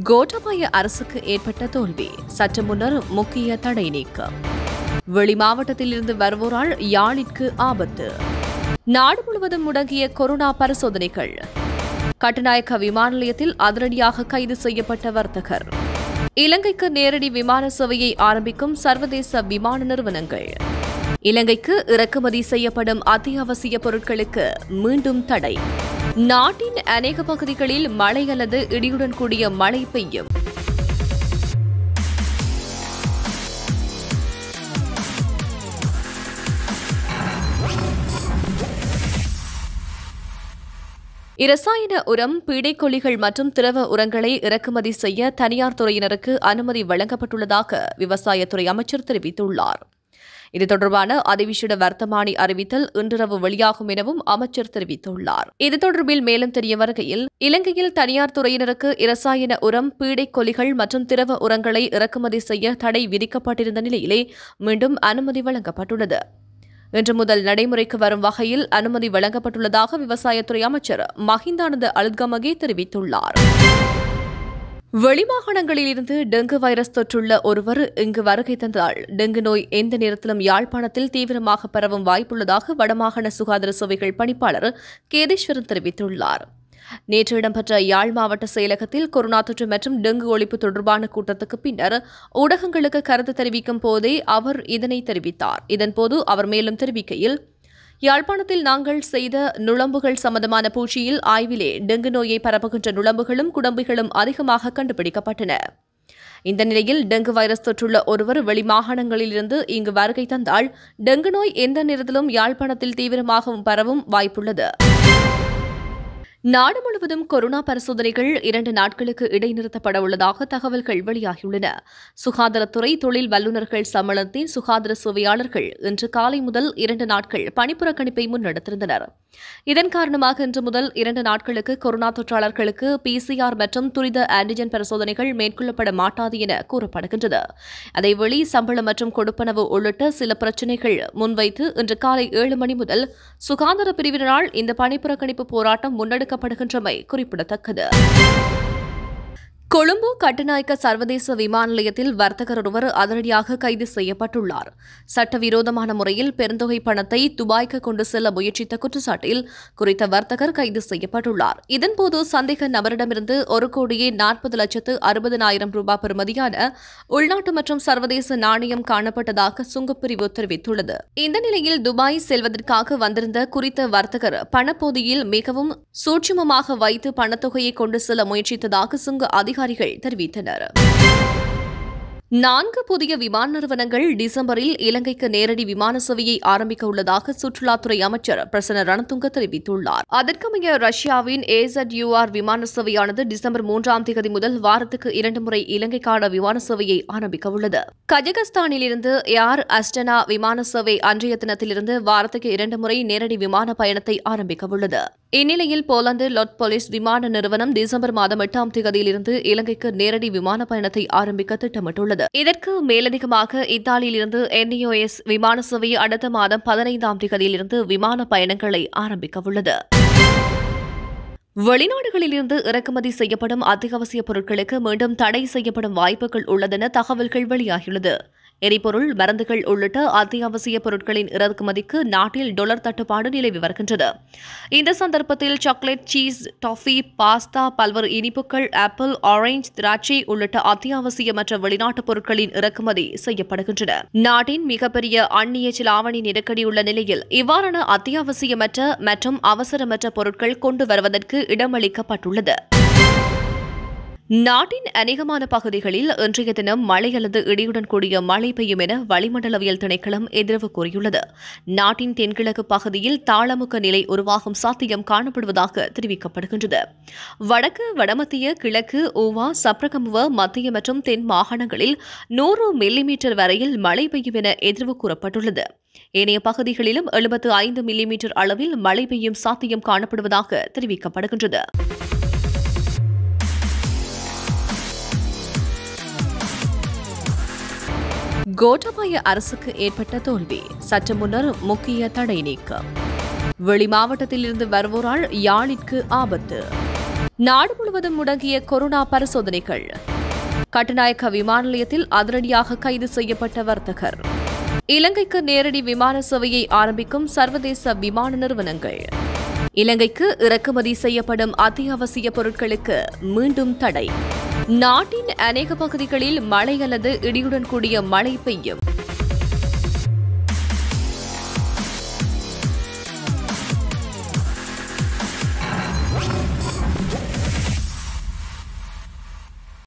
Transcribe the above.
கோட்டாபாய அரசுக்கு ஏற்பட்ட தோல்வி. சற்று முன்னர் முக்கிய தடை நீக்கம். வெளி மாவட்டத்திலிருந்து வருவோரால் யாழிற்கு ஆபத்து. நாடு முழுவதும் முடங்கிய கொரோனா பரிசோதனைகள். கட்டுநாயக்க விமான நிலையத்தில் அதிரடியாக கைது செய்யப்பட்ட வர்த்தகர். இலங்கைக்கு நேரடி விமான சேவையை ஆரம்பிக்கும் சர்வதேச விமான நிறுவனங்கள். இலங்கைக்கு இறக்குமதி செய்யப்படும் அத்தியாவசிய பொருட்களுக்கு மீண்டும் தடை. நாட்டின் அநேக பகுதிகளில் மழை அல்லது இடியுடன் கூடிய மழை பெய்யும். இரசாயன உரம், பீடைக்கொல்லிகள் மற்றும் திரவ உரங்களை இறக்குமதி செய்ய தனியார் துறையினருக்கு அனுமதி வழங்கப்பட்டுள்ளதாக விவசாயத்துறை அமைச்சர் தெரிவித்துள்ளார். இது தொடர்பான அதிவிசேட வர்த்தமானி அறிவித்தல் இன்றிரவு வெளியாகும் எனவும் அமைச்சர் தெரிவித்துள்ளார். இது தொடர்பில் மேலும் தெரிய வருகையில், இலங்கையில் தனியார் துறையினருக்கு இரசாயன உரம், பீடைக்கொல்லிகள் மற்றும் திரவ உரங்களை இறக்குமதி செய்ய தடை விதிக்கப்பட்டிருந்த நிலையிலே மீண்டும் அனுமதி வழங்கப்பட்டுள்ளது. இன்று முதல் நடைமுறைக்கு வரும் வகையில் அனுமதி வழங்கப்பட்டுள்ளதாக விவசாயத்துறை அமைச்சர் மஹிந்தானந்த அலுத்கமகே தெரிவித்துள்ளார். வெளிமாகாணங்களிலிருந்து டெங்கு வைரஸ் தொற்றுள்ள ஒருவர் இங்கு வருகை தந்தால் டெங்கு நோய் எந்த நேரத்திலும் யாழ்ப்பாணத்தில் தீவிரமாக பரவும் வாய்ப்புள்ளதாக வடமாகாண சுகாதார சேவைகள் பணிப்பாளர் கேதீஸ்வரன் தெரிவித்துள்ளார். நேற்று இடம்பெற்ற யாழ் மாவட்ட செயலகத்தில் கொரோனா தொற்று மற்றும் டெங்கு ஒழிப்பு தொடர்பான கூட்டத்துக்கு பின்னர் ஊடகங்களுக்கு கருத்து தெரிவிக்கும் போதே அவர் இதனை தெரிவித்தார். இதன்போது அவர் மேலும் தெரிவிக்கையில், யாழ்ப்பாணத்தில் நாங்கள் செய்த நுளம்புகள் சம்பந்தமான பூச்சியில் ஆய்விலே டெங்கு நோயை பரப்புகின்ற நுளம்புகளும் குடம்புகளும் அதிகமாக கண்டுபிடிக்கப்பட்டன. இந்த நிலையில் டெங்கு வைரஸ் தொற்றுள்ள ஒருவர் வெளிமாகாணங்களிலிருந்து இங்கு வருகை தந்தால் டெங்கு நோய் எந்த நேரத்திலும் யாழ்ப்பாணத்தில் தீவிரமாகவும் பரவும் வாய்ப்புள்ளது. நாடு முழுவதும் கொரோனா பரிசோதனைகள் 2 நாட்களுக்கு இடைநிறுத்தப்பட உள்ளதாக தகவல்கள் வெளியாகியுள்ளன. சுகாதாரத்துறை தொழில் வல்லுநர்கள் சம்மேளனத்தின் சுகாதார சேவையாளர்கள் இன்று காலை முதல் 2 நாட்கள் பணிப்புறக்கணிப்பை முன்னெடுத்திருந்தனர். இதன் காரணமாக இன்று முதல் 2 நாட்களுக்கு கொரோனா தொற்றாளர்களுக்கு PCR மற்றும் துரித ஆன்டிஜென் பரிசோதனைகள் மேற்கொள்ளப்பட மாட்டாது என கூறப்படுகின்றது. அதேவேளை சம்பளம் மற்றும் கொடுப்பனவு உள்ளிட்ட சில பிரச்சினைகள் முன்வைத்து இன்று காலை 7 மணி முதல் சுகாதார பிரிவினரால் இந்த பணிப்புறக்கணிப்பு போராட்டம் முன்னெடுக்கப்படுகின்றமை குறிப்பிடத்தக்கது. கொழும்பு கட்டுநாயக்க சர்வதேச விமான நிலையத்தில் வர்த்தகர் ஒருவர் அதிரடியாக கைது செய்யப்பட்டுள்ளார். சட்டவிரோதமான முறையில் பெருந்தொகை பணத்தை துபாய்க்கு கொண்டு செல்ல முயற்சித்த குற்றச்சாட்டில் குறித்த வர்த்தகர் கைது செய்யப்பட்டுள்ளார். இதன்போது சந்தேக நபரிடமிருந்து 1,40,60,000 ரூபாய் பெறுமதியான உள்நாட்டு மற்றும் சர்வதேச நாணயம் காணப்பட்டதாக சுங்கப்பிரிவு தெரிவித்துள்ளது. இந்த நிலையில் துபாய் செல்வதற்காக வந்திருந்த குறித்த வர்த்தகர் பணப்பொதியில் மிகவும் சூட்சுமமாக வைத்து பணத்தொகையை கொண்டு செல்ல முயற்சித்ததாக சுங்க அதிகாரிகள் தெரிவித்தனர். 4 புதிய விமான நிறுவனங்கள் டிசம்பரில் இலங்கைக்கு நேரடி விமான சேவையை ஆரம்பிக்க உள்ளதாக சுற்றுலாத்துறை அமைச்சர் பிரசன்ன ரணதுங்க தெரிவித்துள்ளார். அதற்கமைய ரஷ்யாவின் AZUR விமான சேவையானது டிசம்பர் 3ஆம் தேதி முதல் வாரத்துக்கு 2 முறை இலங்கைக்கான விமான சேவையை ஆரம்பிக்க உள்ளது. கஜகஸ்தானிலிருந்து ஏர் அஸ்டனா விமான சேவை அன்றைய தினத்திலிருந்து வாரத்துக்கு 2 முறை நேரடி விமான பயணத்தை ஆரம்பிக்க உள்ளது. இந்நிலையில் போலந்து லொட் போலிஸ் விமான நிறுவனம் டிசம்பர் மாதம் 8ஆம் தேதியிலிருந்து இலங்கைக்கு நேரடி விமான பயணத்தை ஆரம்பிக்க திட்டமிட்டுள்ளது. இதற்கு மேலதிகமாக இத்தாலியிலிருந்து NEOS விமான சேவை அடுத்த மாதம் 15ஆம் தேதியிலிருந்து விமான பயணங்களை ஆரம்பிக்க உள்ளது. வெளிநாடுகளிலிருந்து இறக்குமதி செய்யப்படும் அத்தியாவசிய பொருட்களுக்கு மீண்டும் தடை செய்யப்படும் வாய்ப்புகள் உள்ளதென தகவல்கள் வெளியாகியுள்ளது. எரிபொருள், மருந்துகள் உள்ளிட்ட அத்தியாவசிய பொருட்களின் இறக்குமதிக்கு நாட்டில் டாலர் தட்டுப்பாடு நிலவி வருகின்றது. இந்த சந்தர்ப்பத்தில் சாக்லேட், சீஸ், டாஃபி, பாஸ்தா, பல்வேறு இனிப்புகள், ஆப்பிள், ஆரஞ்சு, திராட்சை உள்ளிட்ட அத்தியாவசியமற்ற வெளிநாட்டு பொருட்களின் இறக்குமதி செய்யப்படுகின்றன. நாட்டின் மிகப்பெரிய அந்நிய செலாவணி நெருக்கடி உள்ள நிலையில் இவ்வாறான அத்தியாவசியமற்ற மற்றும் அவசரமற்ற பொருட்கள் கொண்டு வருவதற்கு இடமளிக்கப்பட்டுள்ளது. நாட்டின் அநேகமான பகுதிகளில் இன்றைய தினம் மழை அல்லது இடியுடன் கூடிய மழை பெய்யும் என வளிமண்டலவியல் திணைக்களம் எதிர்வு கூறியுள்ளது. நாட்டின் தென்கிழக்கு பகுதியில் தாளமுக்க நிலை உருவாகும் சாத்தியம் காணப்படுவதாக தெரிவிக்கப்படுகின்றது. வடக்கு, வடமத்திய, கிழக்கு, ஊவா, சப்ரகமுவ, மத்திய மற்றும் தென் மாகாணங்களில் 100 மில்லிமீட்டர் வரையில் மழை பெய்யும் என எதிர்வு கூறப்பட்டுள்ளது. ஏனைய பகுதிகளிலும் 75 மில்லிமீட்டர் அளவில் மழை பெய்யும் சாத்தியம் காணப்படுவதாக தெரிவிக்கப்படுகின்றது. கோட்டாபாய அரசுக்கு ஏற்பட்ட தோல்வி. சற்று முன்னர் முக்கிய தடை நீக்கம். வெளி மாவட்டத்திலிருந்து வருவோரால் யாழிற்கு ஆபத்து. நாடு முழுவதும் முடங்கிய கொரோனா பரிசோதனைகள். கட்டுநாயக்க விமான நிலையத்தில் அதிரடியாக கைது செய்யப்பட்ட வர்த்தகர். இலங்கைக்கு நேரடி விமான சேவையை ஆரம்பிக்கும் சர்வதேச விமான நிறுவனங்கள். இலங்கைக்கு இறக்குமதி செய்யப்படும் அத்தியாவசிய பொருட்களுக்கு மீண்டும் தடை. நாட்டின் அநேக பகுதிகளில் மழை அல்லது இடியுடன் கூடிய மழை பெய்யும்.